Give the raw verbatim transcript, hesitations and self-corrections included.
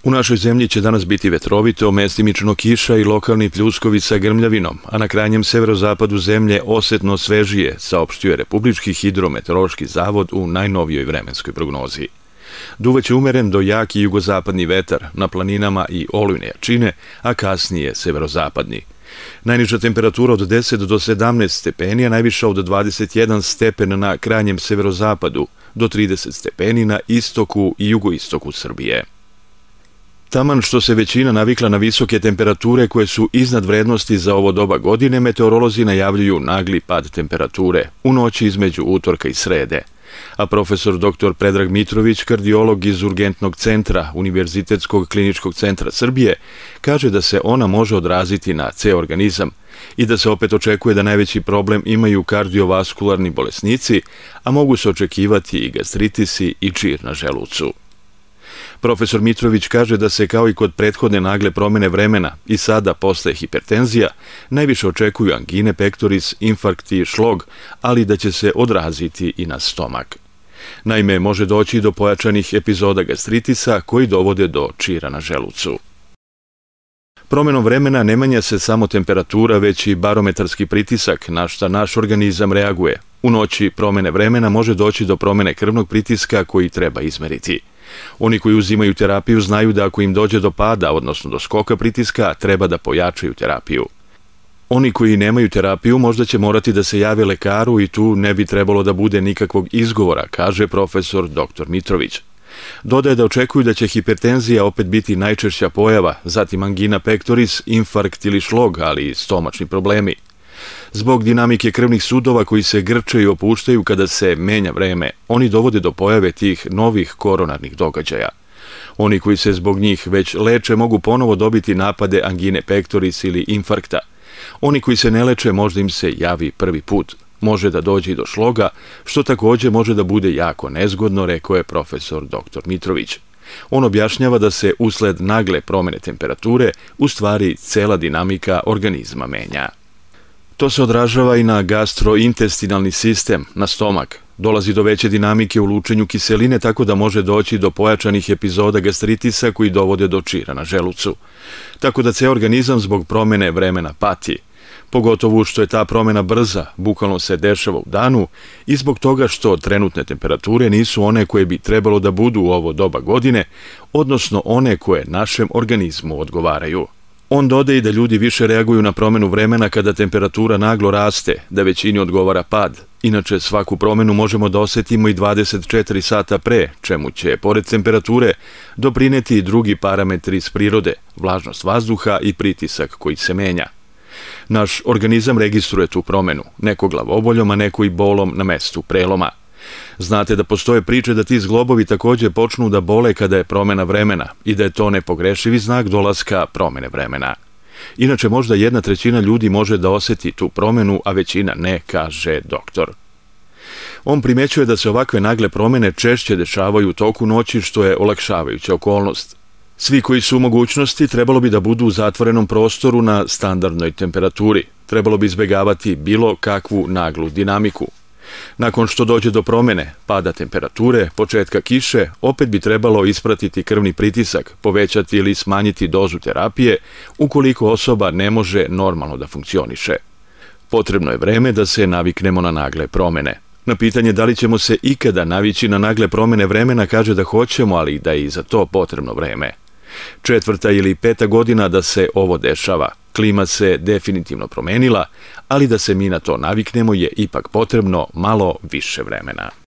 U našoj zemlji će danas biti vetrovito, mestimično kiša i lokalni pljuskovi sa grmljavinom, a na krajnjem severozapadu zemlje osetno svežije, saopštio Republički hidrometeorološki zavod u najnovijoj vremenskoj prognozi. Duvaće umeren do jaki jugozapadni vetar, na planinama i olujne jačine, a kasnije severozapadni. Najniža temperatura od deset do sedamnaest stepeni, a najviša od dvadeset jedan stepen na krajnjem severozapadu, do trideset stepeni na istoku i jugoistoku Srbije. Taman što se većina navikla na visoke temperature koje su iznad vrednosti za ovo doba godine, meteorolozi najavljuju nagli pad temperature u noći između utorka i srede. A profesor doktor Predrag Mitrović, kardiolog iz Urgentnog centra Univerzitetskog kliničkog centra Srbije, kaže da se ona može odraziti na ceo organizam i da se opet očekuje da najveći problem imaju kardiovaskularni bolesnici, a mogu se očekivati i gastritisi i čir na želucu. Profesor Mitrović kaže da se kao i kod prethodne nagle promene vremena i sada posle hipertenzija najviše očekuju angine pectoris, infarkti, šlog, ali da će se odraziti i na stomak. Naime, može doći do pojačanih epizoda gastritisa koji dovode do čira na želucu. Promenom vremena ne menja se samo temperatura, već i barometarski pritisak na šta naš organizam reaguje. U noći promene vremena može doći do promene krvnog pritiska koji treba izmeriti. Oni koji uzimaju terapiju znaju da ako im dođe do pada, odnosno do skoka pritiska, treba da pojačaju terapiju. Oni koji nemaju terapiju možda će morati da se jave lekaru i tu ne bi trebalo da bude nikakvog izgovora, kaže profesor doktor Mitrović. Dodaje da očekuju da će hipertenzija opet biti najčešća pojava, zatim angina pectoris, infarkt ili šlog, ali i stomačni problemi. Zbog dinamike krvnih sudova koji se grče i opuštaju kada se menja vreme, oni dovode do pojave tih novih koronarnih događaja. Oni koji se zbog njih već leče mogu ponovo dobiti napade angine pectoris ili infarkta. Oni koji se ne leče možda im se javi prvi put. Može da dođe i do šloga, što takođe može da bude jako nezgodno, rekao je profesor doktor Mitrović. On objašnjava da se usled nagle promene temperature u stvari cela dinamika organizma menja. To se odražava i na gastrointestinalni sistem, na stomak. Dolazi do veće dinamike u lučenju kiseline, tako da može doći do pojačanih epizoda gastritisa koji dovode do čira na želucu. Tako da ceo organizam zbog promene vremena pati. Pogotovo što je ta promena brza, bukvalno se dešava u danu i zbog toga što trenutne temperature nisu one koje bi trebalo da budu u ovo doba godine, odnosno one koje našem organizmu odgovaraju. On dodaje i da ljudi više reaguju na promenu vremena kada temperatura naglo raste, da većini odgovara pad. Inače, svaku promenu možemo da osetimo i dvadeset četiri sata pre, čemu će, pored temperature, doprineti i drugi parametri iz prirode, vlažnost vazduha i pritisak koji se menja. Naš organizam registruje tu promenu, neko glavoboljom, a neko i bolom na mestu preloma. Znate da postoje priče da ti zglobovi takođe počnu da bole kada je promena vremena i da je to nepogrešivi znak dolaska promene vremena. Inače, možda jedna trećina ljudi može da oseti tu promenu, a većina ne, kaže doktor. On primećuje da se ovakve nagle promene češće dešavaju u toku noći, što je olakšavajuća okolnost. Svi koji su u mogućnosti trebalo bi da budu u zatvorenom prostoru na standardnoj temperaturi. Trebalo bi izbegavati bilo kakvu naglu dinamiku. Nakon što dođe do promene, pada temperature, početka kiše, opet bi trebalo ispratiti krvni pritisak, povećati ili smanjiti dozu terapije, ukoliko osoba ne može normalno da funkcioniše. Potrebno je vreme da se naviknemo na nagle promene. Na pitanje da li ćemo se ikada navići na nagle promene vremena kaže da hoćemo, ali da je i za to potrebno vreme. Četvrta ili peta godina da se ovo dešava. Klima se definitivno promenila, ali da se mi na to naviknemo je ipak potrebno malo više vremena.